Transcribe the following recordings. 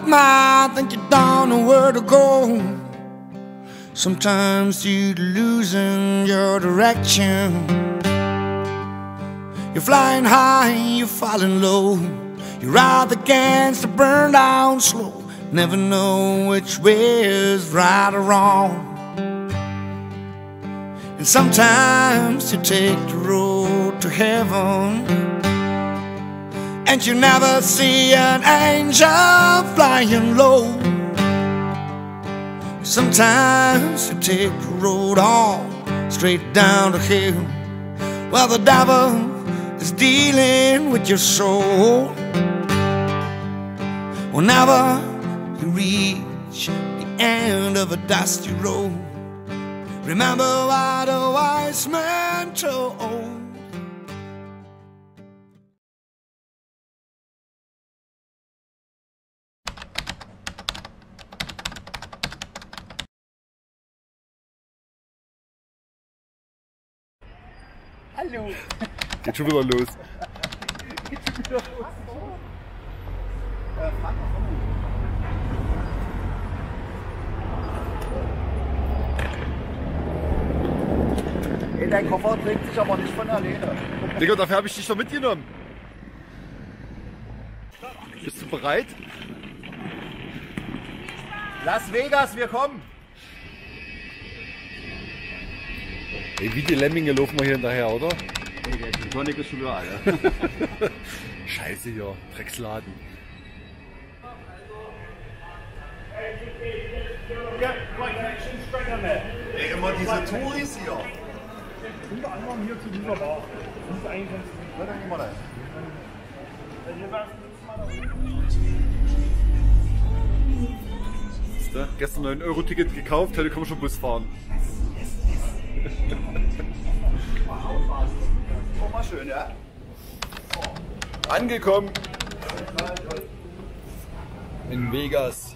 quagmire, think you don't know where to go. Sometimes you're losing your direction. You're flying high, you're falling low. You're out against the burn down slow. Never know which way is right or wrong. And sometimes you take the road to heaven, and you never see an angel flying low. Sometimes you take the road on straight down to hell, while the devil is dealing with your soul. Whenever you reach the end of a dusty road, remember what a wise man told. Hallo. Geht schon wieder los. Ey, dein Koffer trägt sich aber nicht von alleine. Digga, dafür habe ich dich doch mitgenommen. Bist du bereit? Las Vegas, wir kommen. Ey, wie die Lemminge laufen wir hier hinterher, oder? Ey, der Tonic ist schon überall. Scheiße hier, Drecksladen. Ey, immer diese Touris hier. Unter anderem hier zu dieser Bar. Das ist eigentlich ganz gut. Na, dann gehen wir da. Gestern 9-Euro-Ticket gekauft, heute können wir schon Bus fahren. Guck mal schön, ja? Angekommen in Vegas.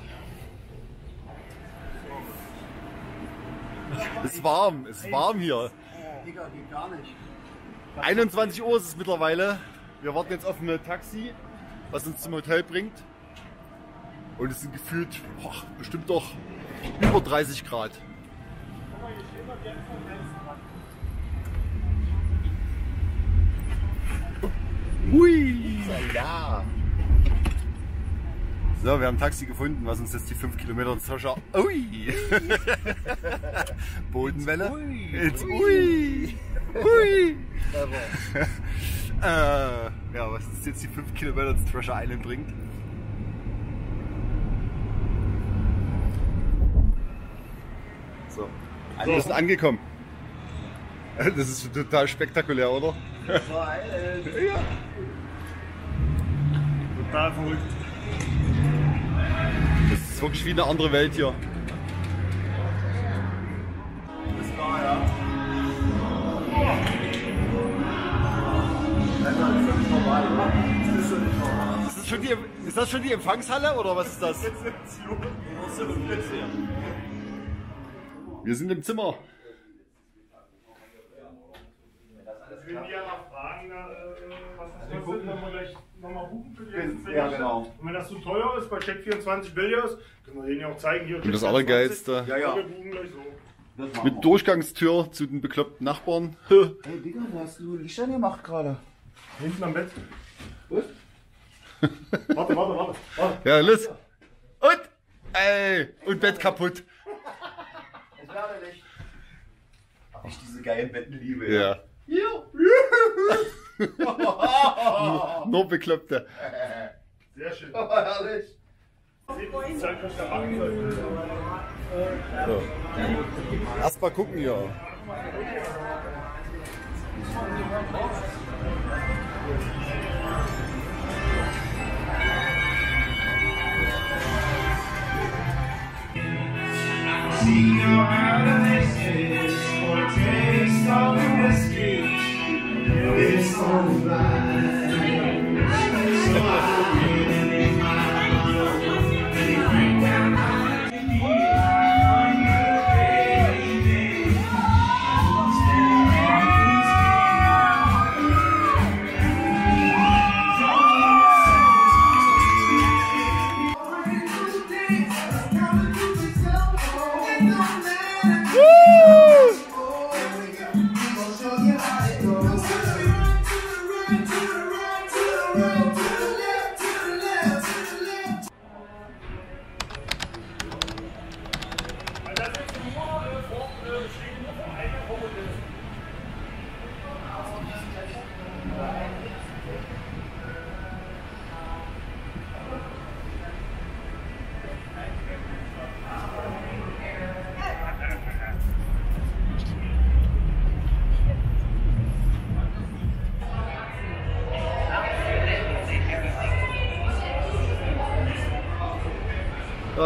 Ist warm hier. Digga, geht gar nicht. 21 Uhr ist es mittlerweile. Wir warten jetzt auf ein Taxi, was uns zum Hotel bringt. Und es sind gefühlt bestimmt doch über 30 Grad. Hui! Ja. So, wir haben ein Taxi gefunden, was uns jetzt die 5 Kilometer Tasche. Ui! Bodenwelle. Ui. Jetzt ui! Ui! Ja, was uns jetzt die 5 Kilometer ins Treasure Island bringt. So, wir sind angekommen. Das ist total spektakulär, oder? Ja. Total verrückt. Das ist wirklich wie eine andere Welt hier. Das war ja. Alter, das ist doch nicht normal, oder? Das ist doch nicht normal. Ist das schon die Empfangshalle oder was ist das? Wir sind im Zimmer. Ich will die ja mal fragen, was das kostet, wenn wir gleich nochmal buchen für die ersten Ja, genau. Und wenn das zu teuer ist, bei Check24 billiger, können wir denen ja auch zeigen. Hier, Und das Check24. Allergeilste, Ja, ja. Wir buchen gleich so. Das machen mit wir. Durchgangstür zu den bekloppten Nachbarn. Hey Digga, wo hast du Licht angemacht gerade? Hinten am Bett. Was? Warte. Ja, los. Und, ey, und Bett kaputt. Ich werde nicht. Ach, ich diese geilen Betten liebe. Ja. Nur Bekloppte. Sehr schön. Herrlich. Die Zeit könnt ihr machen. So. Erstmal gucken hier. See your eyes for a taste of whiskey. It's on the line. So I really need my love. And you bring down my on you, baby.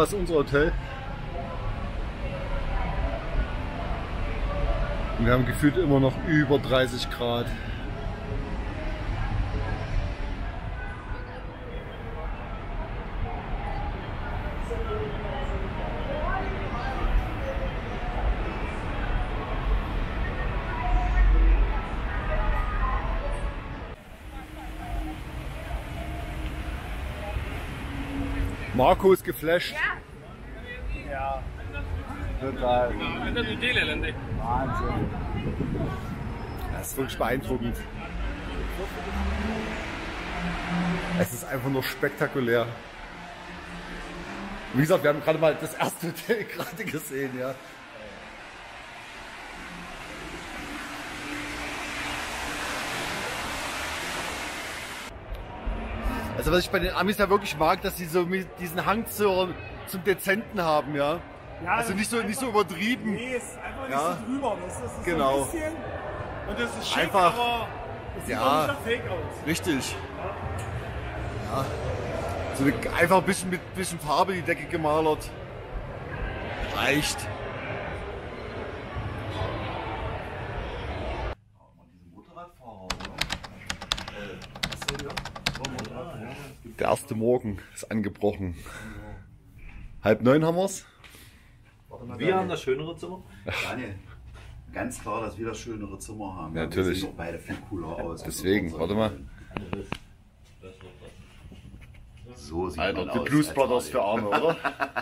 Da ist unser Hotel. Und wir haben gefühlt immer noch über 30 Grad. Marco ist geflasht. Ja. Total. Wahnsinn. Das ist wirklich beeindruckend. Es ist einfach nur spektakulär. Wie gesagt, wir haben gerade mal das erste Hotel gerade gesehen, ja. Also was ich bei den Amis ja wirklich mag, dass sie so diesen Hang zum Dezenten haben, ja. Ja, also nicht so übertrieben. Nee, ist einfach nicht ja. so drüber. Das ist genau. So ein bisschen, und das ist schick, einfach, aber es sieht ja, auch nicht nach Fake aus. Richtig. Ja. So einfach ein bisschen mit bisschen Farbe die Decke gemalert. Reicht. Der erste Morgen ist angebrochen. 8:30 haben wir's. Wir haben das schönere Zimmer. Daniel, ganz klar, dass wir das schönere Zimmer haben. Ja, natürlich. Wir sehen doch beide viel cooler aus. Deswegen, warte mal. So sieht Alter, man die aus. Blues Brothers für Arme, oder?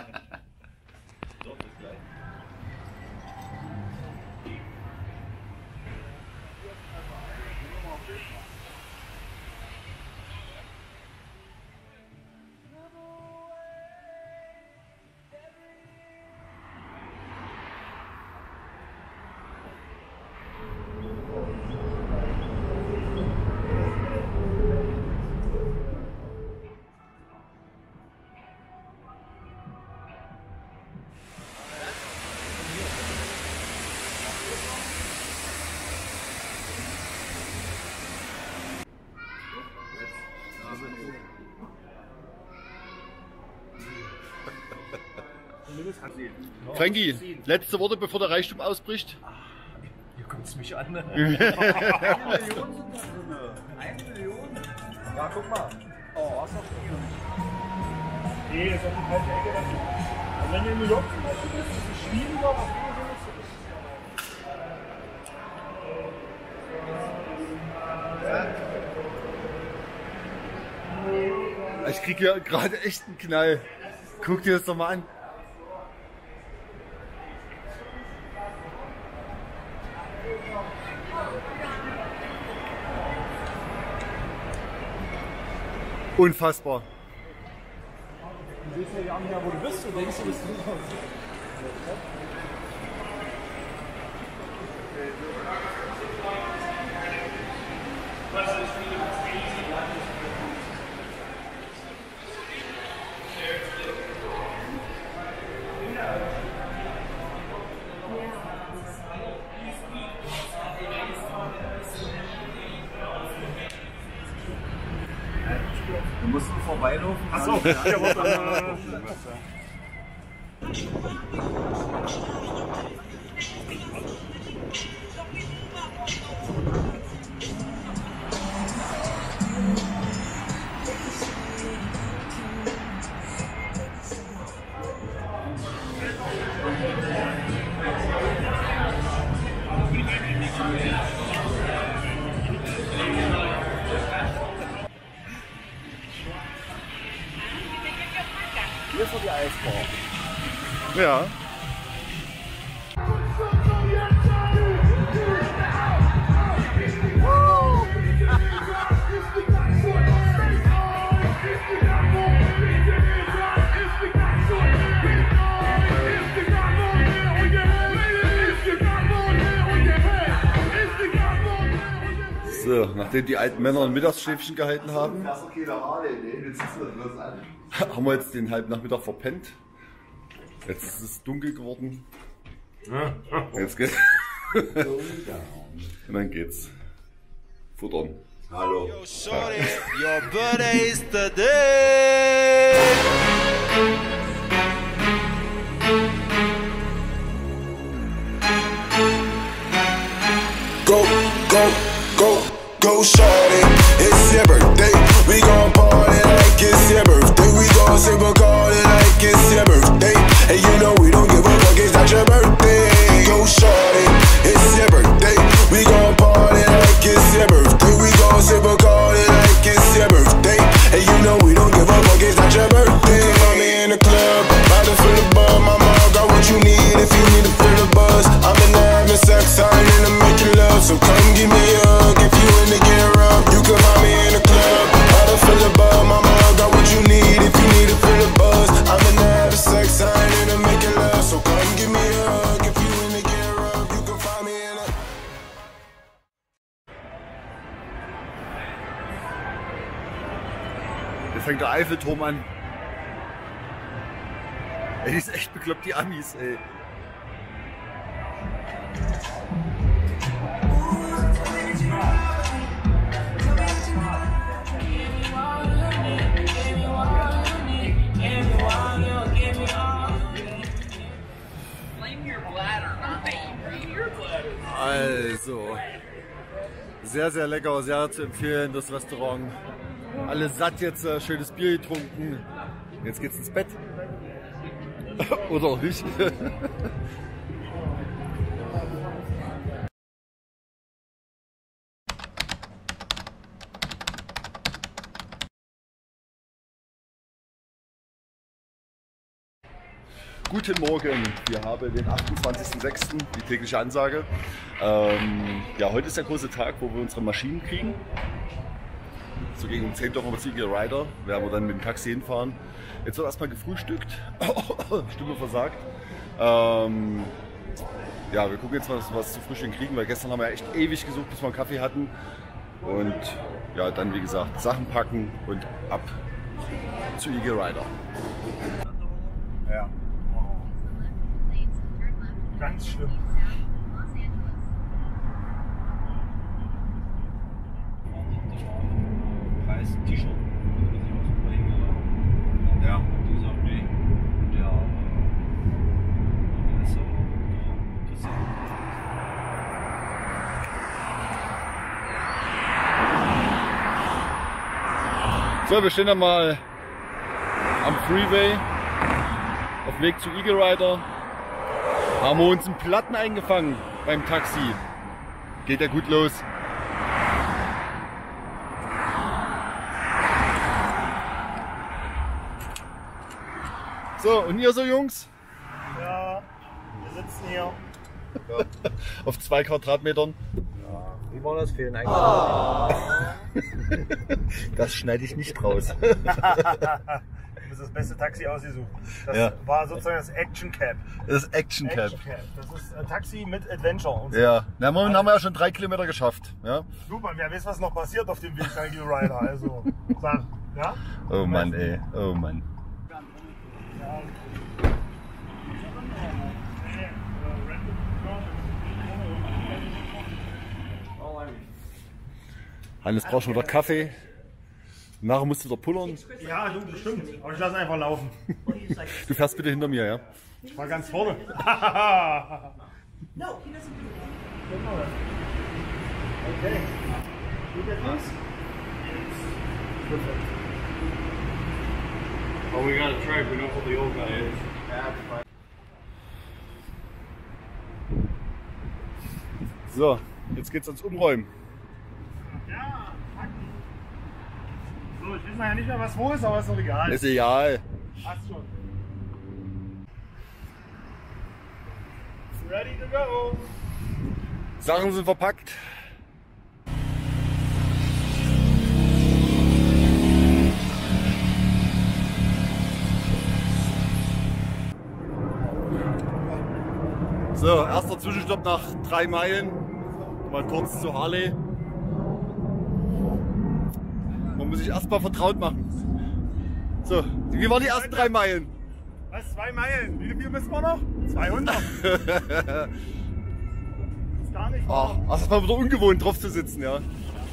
Frankie, letzte Worte, bevor der Reichtum ausbricht? Ihr guckt mich an. 1 Million sind da drin. 1 Million? Ja, guck mal. Oh, was noch hier? Nee, das ist auf die falsche Ecke. Und wenn du in New York zum Beispiel bist, ist es schwieriger, was du Ich krieg hier gerade echt einen Knall. Guck dir das doch mal an. Unfassbar. Du siehst ja gar nicht mehr, wo du bist und denkst, du bist drüber. Du musst nur vorbeilaufen. Achso, ja, aber Hier ist noch die Eisbahn. Ja. So, nachdem die alten Männer ein Mittagsschläfchen gehalten haben, haben wir jetzt den halben Nachmittag verpennt. Jetzt ist es dunkel geworden. Jetzt geht's. Und dann geht's. Futtern. Hallo. Yo, shorty, your birthday's today. birthday. And you know we don't give a fuck, it's not your birthday. Go shorty, it's your birthday. We gon' party like it's your birthday. We gon' sip a Bacardi like it's your birthday. And you know we don't give a fuck, it's not your birthday. Find me in the club, about to fill the bar. Mama, got what you need if you need to fill the buzz. I'm in the having sex, I'm in the making love. So come give me a hug if you in the get rough. You can find me in the club, about to fill the bar. Mama, got what you need if you need to fill the buzz. I'm in the having sex, I'm in the making love. So come give me a hug if you in the get rough. You can find me in the... Jetzt fängt der Eiffelturm an. Ey, die ist echt bekloppt, die Amis, ey. Also, sehr, sehr lecker, sehr zu empfehlen, das Restaurant. Alle satt jetzt, schönes Bier getrunken. Jetzt geht's ins Bett. Oder auch nicht. Guten Morgen, wir haben den 28.06., die tägliche Ansage. Ja, heute ist der große Tag, wo wir unsere Maschinen kriegen. So gegen um 10 Uhr haben wir Eagle Rider, werden wir dann mit dem Taxi hinfahren. Jetzt wird erstmal gefrühstückt, Stimme versagt. Ja, wir gucken jetzt mal, was zu frühstücken kriegen, weil gestern haben wir echt ewig gesucht, bis wir einen Kaffee hatten. Und ja, dann wie gesagt, Sachen packen und ab zu Eagle Rider. Ja. Ganz schlimm. Preis T-Shirt. Ja. Die sagt, nee. Der ist so. So, wir stehen dann mal am Freeway auf dem Weg zu Eagle Rider. Haben wir uns einen Platten eingefangen beim Taxi. Geht ja gut los. So, und ihr so, Jungs? Ja, wir sitzen hier. Auf 2 Quadratmetern. Ja, wie war das? Fehlen eigentlich. Das schneide ich nicht raus. Das ist das beste Taxi ausgesucht. Das Ja. war sozusagen das Action Cab. Das ist Action Cab. Action Cab. Das ist ein Taxi mit Adventure. Und so. Ja, na, momentan haben wir ja schon 3 Kilometer geschafft. Ja? Super, wer weiß, was noch passiert auf dem Weg nach Eagle Rider. Also, sag, ja? Oh Mann, ey. Oh Mann. Hannes braucht schon wieder Kaffee. Nachher musst du wieder pullern. Ja, du, bestimmt. Aber ich lasse einfach laufen. Du fährst bitte hinter mir, ja? Ich war ganz vorne. No, he doesn't do Okay. You get this? Perfect. Oh, we got a track. We know who the old guy is. So, jetzt geht's ans Umräumen. Ja, so, ich weiß ja nicht mehr, was wo ist, aber ist doch egal. Ist egal. Passt schon. Ready to go. Sachen sind verpackt. So, erster Zwischenstopp nach 3 Meilen. Mal kurz zu Harley. Man muss sich erstmal vertraut machen. So, wie waren die ersten 3 Meilen? Was? 2 Meilen? Wie viel müssen wir noch? 200. Ist gar nicht Ach, wahr. das war wieder ungewohnt drauf zu sitzen, ja.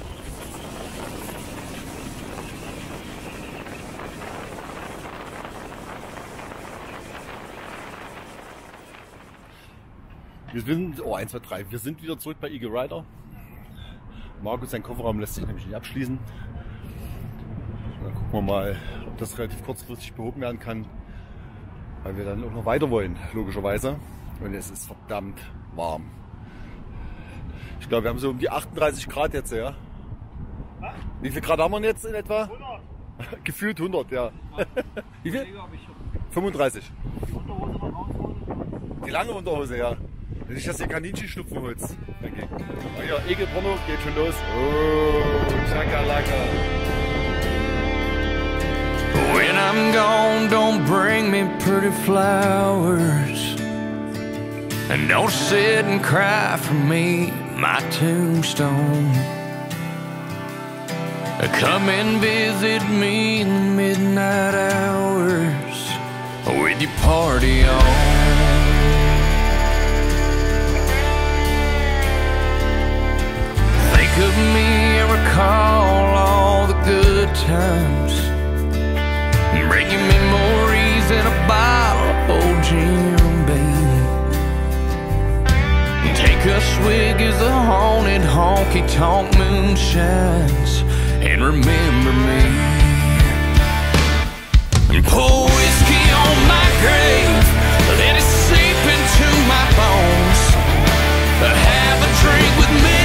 Wir sind, oh 1, 2, 3, wir sind wieder zurück bei Eagle Rider. Markus, sein Kofferraum lässt sich nämlich nicht abschließen. Dann gucken wir mal, ob das relativ kurzfristig behoben werden kann. weil wir dann auch noch weiter wollen, logischerweise. Und es ist verdammt warm. Ich glaube, wir haben so um die 38 Grad jetzt, ja. Wie viel Grad haben wir jetzt in etwa? 100. Gefühlt 100, ja. Wie viel? 35. Die lange Unterhose, ja. Nicht, dass ihr Kaninchenschnupfen holst. Okay. Oh ja, Egelporno geht schon los. Oh, Chakalaka. When I'm gone, don't bring me pretty flowers. And don't sit and cry for me, my tombstone. Come and visit me in the midnight hours with your party on. Think of me and recall all the good times, bringing memories in a bottle of old Jim Beam. Take a swig as the haunted honky-tonk moon shines, and remember me. And pour whiskey on my grave, let it seep into my bones. Have a drink with me,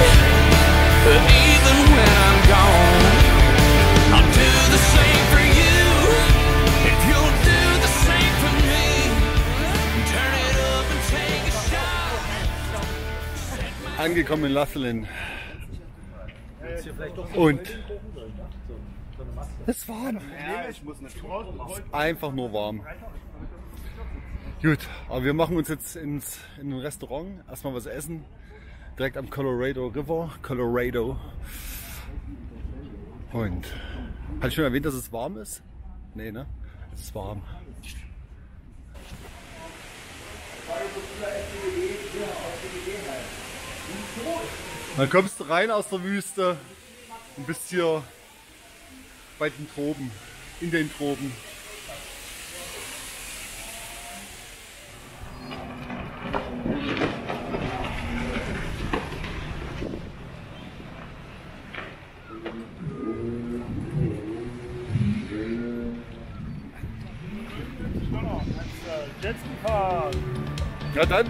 even when I'm gone. I'll do the same for you, if you'll do the same for me. Turn it up and take a shot. Angekommen in Lasselen. Und es war einfach nur warm. Gut, aber wir machen uns jetzt in ein Restaurant, erstmal was essen, direkt am Colorado River, Colorado. Und hatte ich schon erwähnt, dass es warm ist? Nee, ne? Es ist warm. Dann kommst du rein aus der Wüste und bist hier bei den Tropen, in den Tropen. Jetski fahren. Ja dann.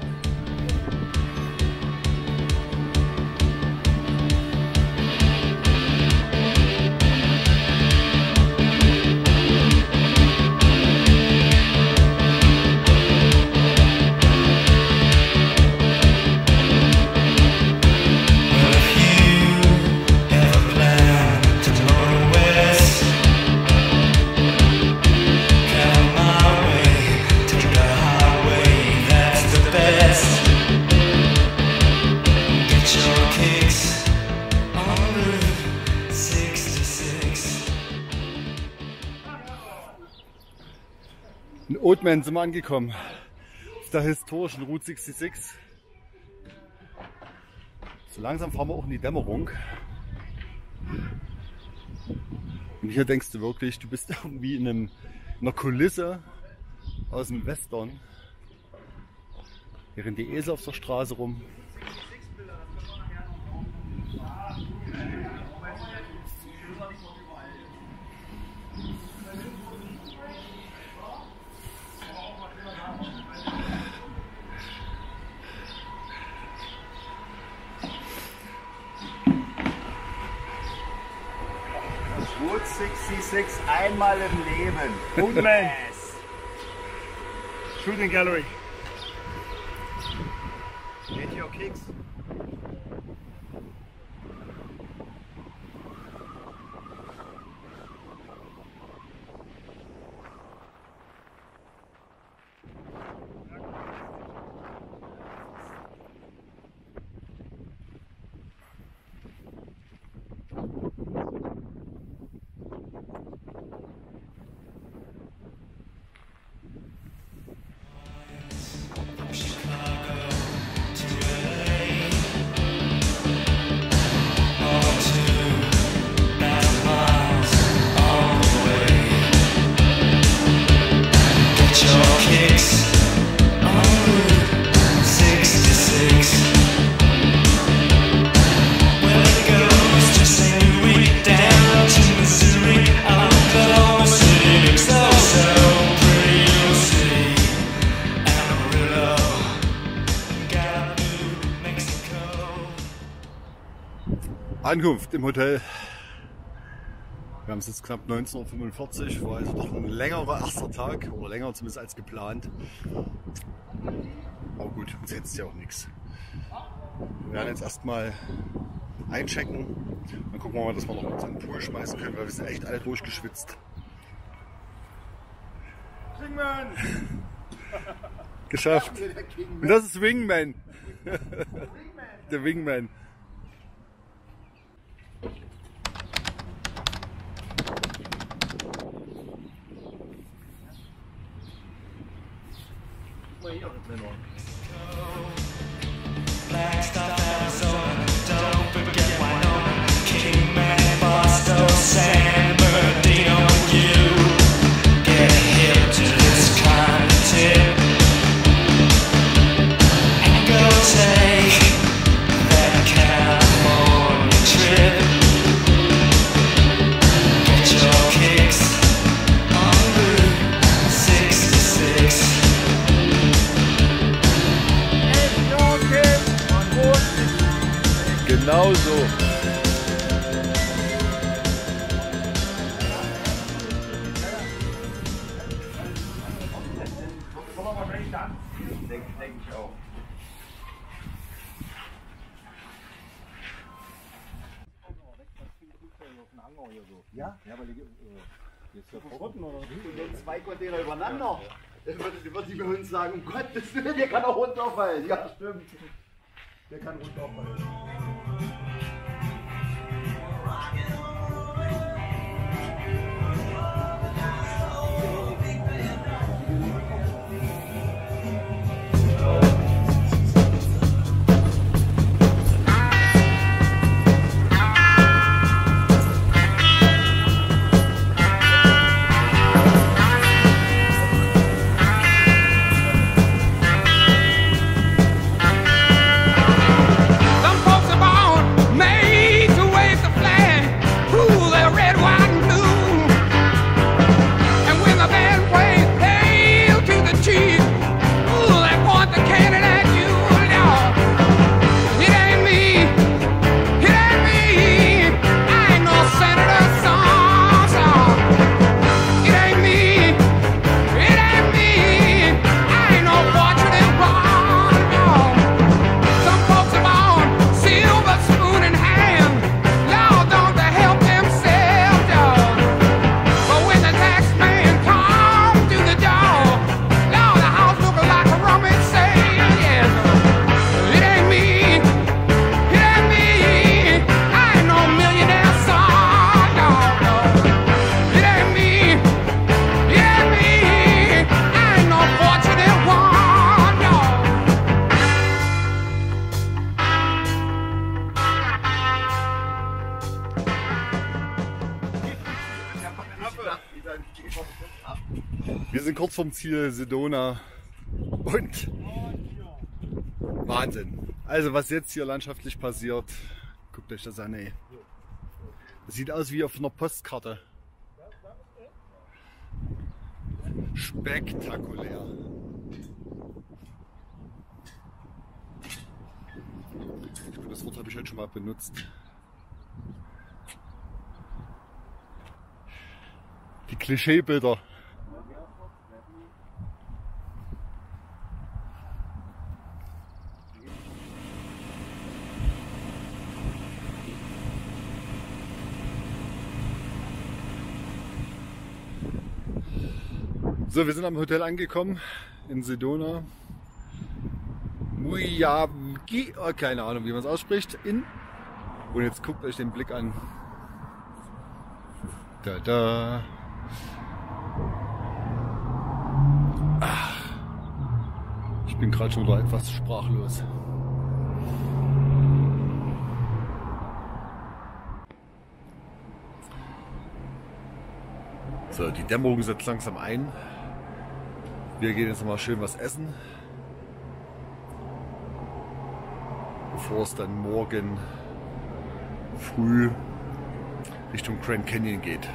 In Oatman sind wir angekommen, auf der historischen Route 66. So langsam fahren wir auch in die Dämmerung. Und hier denkst du wirklich, du bist irgendwie in einer Kulisse aus dem Western. Hier rennen die Esel auf der Straße rum. Route 66 einmal im Leben. Oatman. Shooting Gallery. Get your kicks. Ankunft im Hotel. Wir haben es jetzt knapp 19:45 Uhr, war also doch ein längerer erster Tag, oder länger zumindest als geplant. Aber gut, uns jetzt ja auch nichts. Wir werden jetzt erstmal einchecken. Dann gucken wir mal, dass wir noch uns in den Pool schmeißen können, weil wir sind echt alle durchgeschwitzt. Wingman! Geschafft. Und das ist Wingman. Der Wingman. Flagstaff, Arizona, don't forget Winona, Kingman, Boston, San Bernardino, you get hip to this kind of tip and go take that California trip. Get your kicks on Route 66. Genau so. Denke ich auch. Ja, weil die jetzt verrotten oder? Zwei Container übereinander. Dann wird die Hund sagen, um Gottes Willen, der kann auch runterfallen. Ja, stimmt. Der kann runterfallen. Some folks are born made to wave the flag. Ooh, they're red, white, and blue. And when the band plays hail to the chief, ooh, they point the cannon at you. No, it ain't me. It ain't me. I ain't no senator son. It ain't me. It ain't me. I ain't no fortunate one. No. Some folks are born silver spoon in hand. Lord, don't they help themselves, dog? But when the tax man comes to the door, Lord, the house look like a rummage sale, yes. It ain't me. It ain't me. I ain't no millionaire son, no. It ain't me. It ain't me. I ain't no fortunate one, no. Wir sind kurz vorm Ziel Sedona und Wahnsinn. Also was jetzt hier landschaftlich passiert, guckt euch das an, ey. Das sieht aus wie auf einer Postkarte. Spektakulär. Ich glaube, das Wort habe ich heute schon mal benutzt. Die Klischeebilder. So, wir sind am Hotel angekommen in Sedona. Muyavki, oh, keine Ahnung, wie man es ausspricht. Und jetzt guckt euch den Blick an. Da, da. Ich bin gerade schon wieder etwas sprachlos. So, die Dämmerung setzt langsam ein. Wir gehen jetzt mal schön was essen, bevor es dann morgen früh Richtung Grand Canyon geht.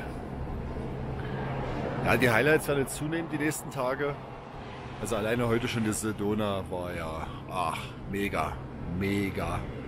Ja, die Highlights werden jetzt zunehmen die nächsten Tage. Also alleine heute schon die Sedona war ja, ach, mega, mega.